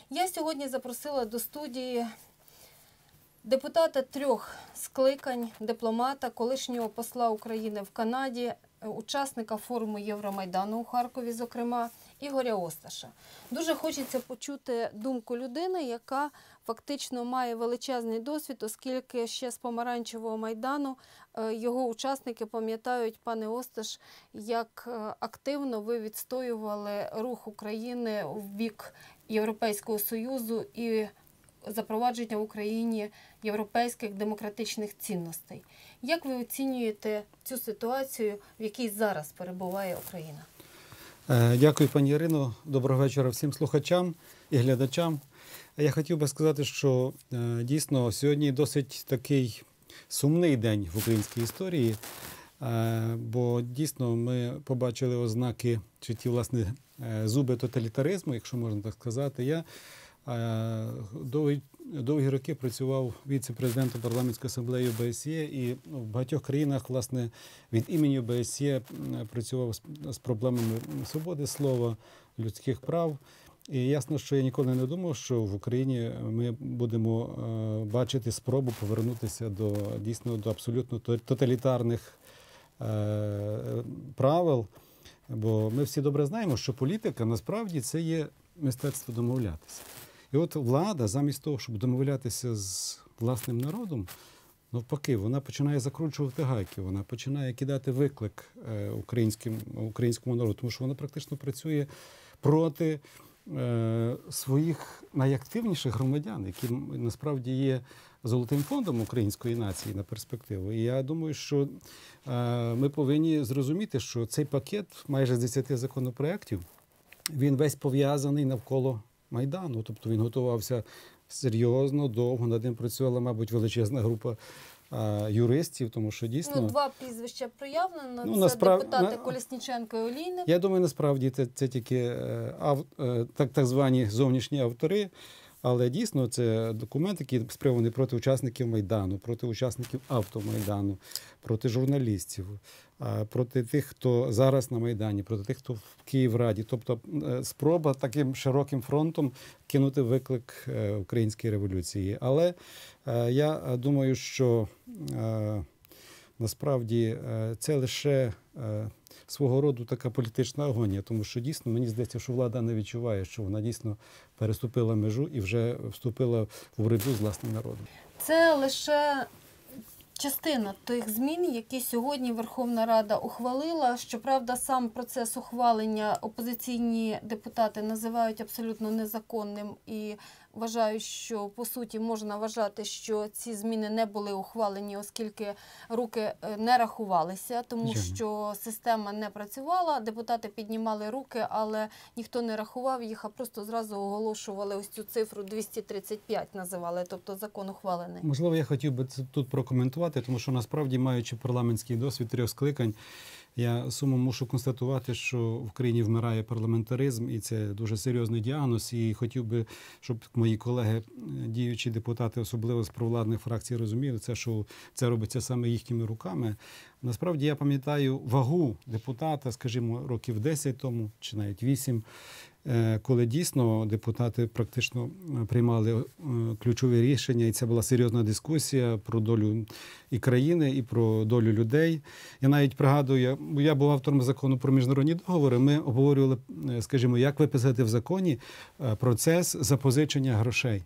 Я сьогодні запросила до студії депутата 3 скликань, дипломата, колишнього посла України в Канаді, учасника форуму Євромайдану у Харкові, зокрема, Ігоря Осташа. Дуже хочеться почути думку людини, яка фактично має величезний досвід, оскільки ще з помаранчевого Майдану його учасники пам'ятають, пане Осташ, як активно ви відстоювали рух України в бік Європейського Союзу і запровадження в Україні європейських демократичних цінностей. Як ви оцінюєте цю ситуацію, в якій зараз перебуває Україна? Дякую, пані Ірино. Доброго вечора всім слухачам і глядачам. Я хотів би сказати, що дійсно сьогодні досить такий сумний день в українській історії, бо дійсно ми побачили ознаки, чи ті, власне, зуби тоталітаризму, якщо можна так сказати. Я довгі роки працював віце-президентом парламентської асамблеї ОБСЄ і в багатьох країнах, власне, від імені ОБСЄ працював з проблемами свободи слова, людських прав. І ясно, що я ніколи не думав, що в Україні ми будемо бачити спробу повернутися до абсолютно тоталітарних правил. Бо ми всі добре знаємо, що політика насправді це є мистецтво домовлятися. І от влада, замість того, щоб домовлятися з власним народом, навпаки, вона починає закручувати гайки, вона починає кидати виклик українському народу, тому що вона практично працює проти своїх найактивніших громадян, які насправді є золотим фондом української нації на перспективу. І я думаю, що ми повинні зрозуміти, що цей пакет майже з 10 законопроєктів, він весь пов'язаний навколо Майдану. Тобто він готувався серйозно, довго, над ним працювала, мабуть, величезна група юристів, тому що дійсно... 2 прізвища проявлено, це депутати Колесніченко і Олійник. Я думаю, насправді це тільки так звані зовнішні автори, але дійсно це документ, який спрямований проти учасників Майдану, проти учасників автомайдану, проти журналістів, проти тих, хто зараз на Майдані, проти тих, хто в Київраді. Тобто спроба таким широким фронтом кинути виклик українській революції. Але я думаю, що насправді це лише свого роду така політична агонія, тому що дійсно мені здається, що влада не відчуває, що вона дійсно переступила межу і вже вступила в боротьбу з власним народом. Це лише частина тих змін, які сьогодні Верховна Рада ухвалила. Щоправда, сам процес ухвалення опозиційні депутати називають абсолютно незаконним і вважають, що, по суті, можна вважати, що ці зміни не були ухвалені, оскільки руки не рахувалися, тому що система не працювала, депутати піднімали руки, але ніхто не рахував їх, а просто зразу оголошували ось цю цифру 235 називали, тобто закон ухвалений. Можливо, я хотів би це тут прокоментувати, тому що насправді, маючи парламентський досвід 3 скликань, я сумом мушу констатувати, що в країні вмирає парламентаризм, і це дуже серйозний діагноз. І хотів би, щоб мої колеги, діючі депутати, особливо з провладних фракцій, розуміли, що це робиться саме їхніми руками. Насправді, я пам'ятаю вагу депутата, скажімо, років 10 тому, чи навіть 8, коли дійсно депутати практично приймали ключові рішення, і це була серйозна дискусія про долю і країни, і про долю людей. Я навіть пригадую, я був автором закону про міжнародні договори, ми обговорювали, скажімо, як виписати в законі процес запозичення грошей.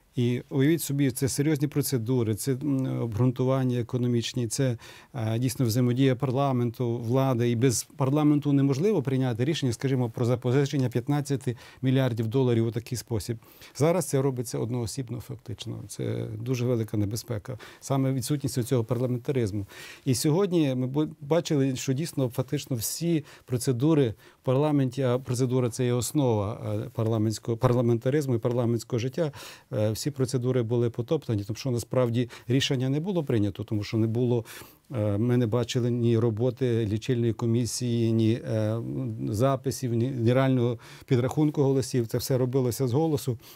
І уявіть собі, це серйозні процедури, це обґрунтування економічні, це дійсно взаємодія парламенту, влади. І без парламенту неможливо прийняти рішення, скажімо, про запозичення 15 мільярдів доларів у такий спосіб. Зараз це робиться одноосібно фактично. Це дуже велика небезпека. Саме відсутність цього парламентаризму. І сьогодні ми бачили, що дійсно фактично всі процедури в парламенті, а процедура – це є основа парламентаризму і парламентського життя, всі процедури були потоптані, тому що насправді рішення не було прийнято, тому що не було, ми не бачили ні роботи лічильної комісії, ні записів, ні реального підрахунку голосів. Це все робилося з голосу.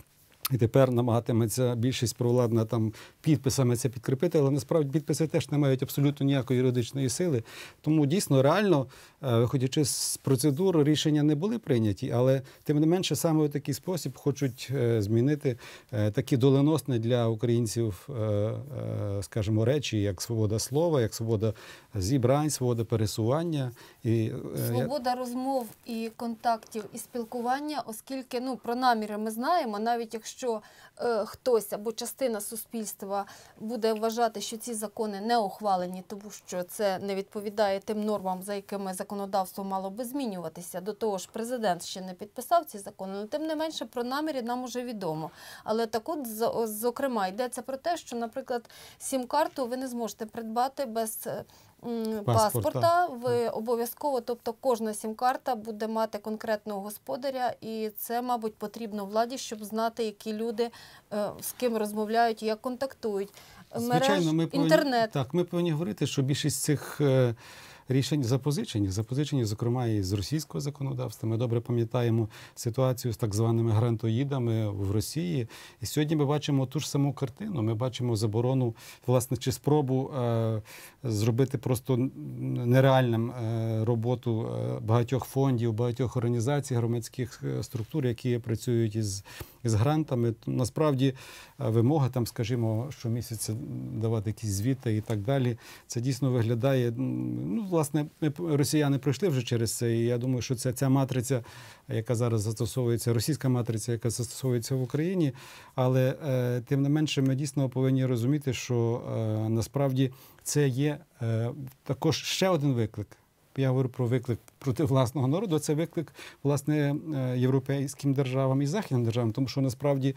І тепер намагатиметься більшість провладна там підписами це підкріпити, але насправді підписи теж не мають абсолютно ніякої юридичної сили. Тому дійсно, реально, виходячи з процедур, рішення не були прийняті, але тим не менше саме у такий спосіб хочуть змінити такі доленосні для українців, скажімо, речі, як свобода слова, як свобода зібрань, свобода пересування. Свобода розмов і контактів і спілкування, оскільки про наміри ми знаємо, навіть якщо хтось або частина суспільства буде вважати, що ці закони не ухвалені, тому що це не відповідає тим нормам, за якими законодавство мало би змінюватися. До того ж, президент ще не підписав ці закони, але тим не менше про наміри нам уже відомо. Але так от, зокрема, йдеться про те, що, наприклад, сім-карту ви не зможете придбати без паспорта. Ви обов'язково, тобто кожна сім-карта буде мати конкретного господаря, і це, мабуть, потрібно владі, щоб знати, які люди з ким розмовляють, як контактують. Звичайно, Інтернет. Ми повинні говорити, що більшість цих рішень запозичені, зокрема, і з російського законодавства. Ми добре пам'ятаємо ситуацію з так званими грантоїдами в Росії. І сьогодні ми бачимо ту ж саму картину. Ми бачимо заборону, власне, чи спробу зробити просто нереальним роботу багатьох фондів, багатьох організацій, громадських структур, які працюють із грантами. Насправді вимога там, скажімо, щомісяця давати якісь звіти і так далі. Це дійсно виглядає, власне, росіяни пройшли вже через це, і я думаю, що це ця матриця, яка зараз застосовується, російська матриця, яка застосовується в Україні, але тим не менше ми дійсно повинні розуміти, що насправді це є також ще один виклик. Я говорю про виклик проти власного народу, це виклик, власне, європейським державам і західним державам, тому що насправді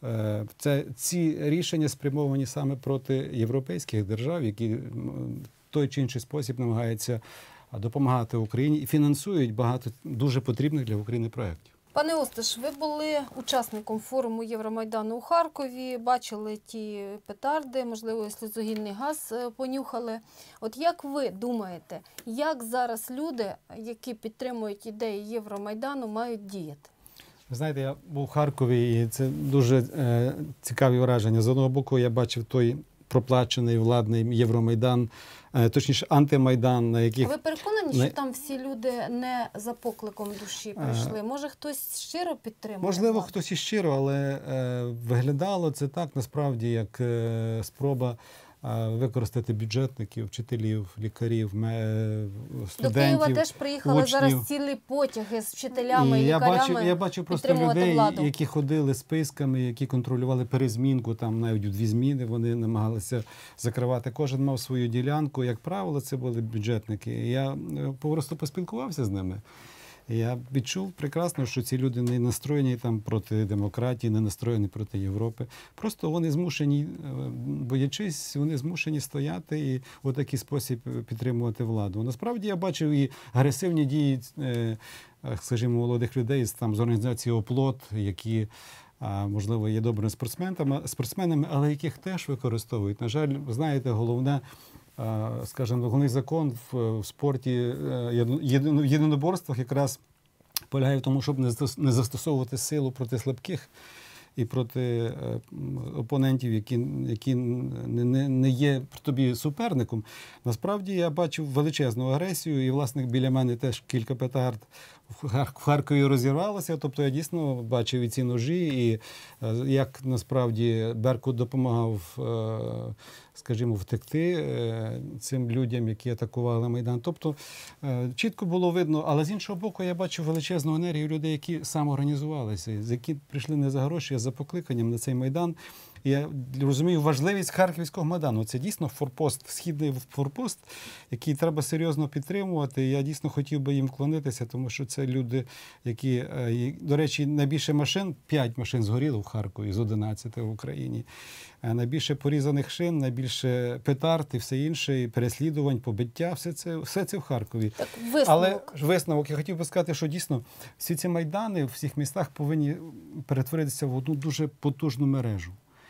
ці рішення спрямовані саме проти європейських держав, які в той чи інший спосіб намагаються допомагати Україні і фінансують багато дуже потрібних для України проєктів. Пане Осташ, ви були учасником форуму Євромайдану у Харкові, бачили ті петарди, можливо, сльозогінний газ понюхали. От як ви думаєте, як зараз люди, які підтримують ідеї Євромайдану, мають діяти? Ви знаєте, я був у Харкові, і це дуже цікаві враження. З одного боку, я бачив той проплачений владний Євромайдан, точніше антимайдан, на яких... А ви переконані, що там всі люди не за покликом душі прийшли? Може, хтось щиро підтримує? Можливо, хтось і щиро, але виглядало це так, насправді, як спроба використати бюджетників, вчителів, лікарів, студентів, до Києва теж приїхали учнів. Зараз цілі потяги з вчителями і лікарями. Я бачив просто людей, які ходили списками, які контролювали перезмінку, там навіть у 2 зміни вони намагалися закривати. Кожен мав свою ділянку. Як правило, це були бюджетники. Я просто поспілкувався з ними. Я відчув прекрасно, що ці люди не настроєні там проти демократії, не настроєні проти Європи. Просто вони змушені, боячись, вони змушені стояти і в такий спосіб підтримувати владу. Насправді я бачив і агресивні дії, скажімо, молодих людей з організації «Оплот», які, можливо, є добрими спортсменами, але яких теж використовують. На жаль, знаєте, головний закон в спорті, в єдиноборствах якраз полягає в тому, щоб не застосовувати силу проти слабких і проти опонентів, які не є тобі суперником. Насправді я бачив величезну агресію, і, власне, біля мене теж кілька петард в Харкові розірвалося, тобто я дійсно бачив і ці ножі, і як насправді Беркут допомагав, скажімо, втекти цим людям, які атакували Майдан. Тобто чітко було видно, але з іншого боку я бачив величезну енергію людей, які самоорганізувалися, які прийшли не за гроші, а за покликанням на цей Майдан. І я розумію важливість Харківського Майдану. Це дійсно форпост, східний форпост, який треба серйозно підтримувати. І я дійсно хотів би їм вклонитися, тому що це люди, які, до речі, найбільше машин, 5 машин згоріло в Харкові з 11 в Україні. Найбільше порізаних шин, найбільше петард і все інше, і переслідувань, побиття, все це в Харкові. Так, висновок. Але висновок, я хотів би сказати, що дійсно всі ці майдани в всіх містах повинні перетворитися в одну дуже потужну мережу.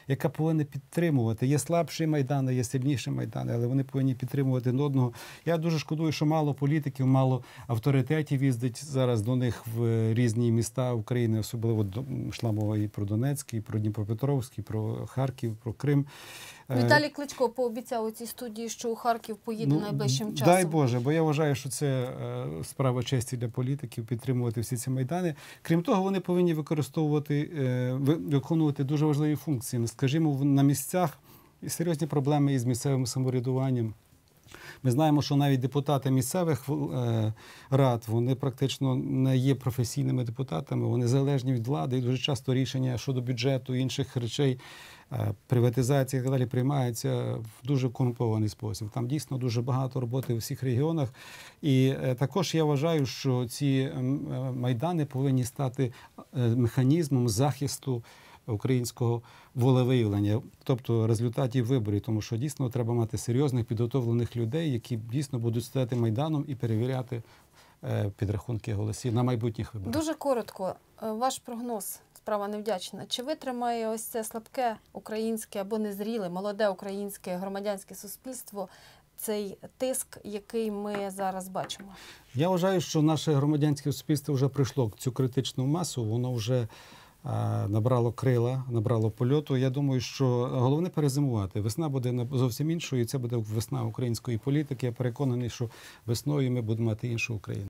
яка повинна підтримувати. Є слабші майдани, є сильніші майдани, але вони повинні підтримувати один одного. Я дуже шкодую, що мало політиків, мало авторитетів їздить зараз до них в різні міста України, особливо йшла мова і про Донецьк, і про Дніпропетровськ, і про Харків, про Крим. Віталій Кличко пообіцяв у цій студії, що у Харків поїде найближчим часом. Дай Боже, бо я вважаю, що це справа честі для політиків підтримувати всі ці майдани. Крім того, вони повинні виконувати дуже важливі функції. Скажімо, на місцях серйозні проблеми із місцевим самоврядуванням. Ми знаємо, що навіть депутати місцевих рад, вони практично не є професійними депутатами, вони залежні від влади, і дуже часто рішення щодо бюджету, інших речей, приватизації і так далі приймаються в дуже корумпований спосіб. Там дійсно дуже багато роботи у всіх регіонах. І також я вважаю, що ці майдани повинні стати механізмом захисту українського волевиявлення, тобто результатів виборів, тому що дійсно треба мати серйозних підготовлених людей, які дійсно будуть стояти майданом і перевіряти підрахунки голосів на майбутніх виборах. Дуже коротко, ваш прогноз, справа невдячна. Чи витримає ось це слабке українське або незріле, молоде українське громадянське суспільство цей тиск, який ми зараз бачимо? Я вважаю, що наше громадянське суспільство вже прийшло цю критичну масу, воно вже набрало крила, набрало польоту. Я думаю, що головне перезимувати. Весна буде зовсім іншою, і це буде весна української політики. Я переконаний, що весною ми будемо мати іншу Україну.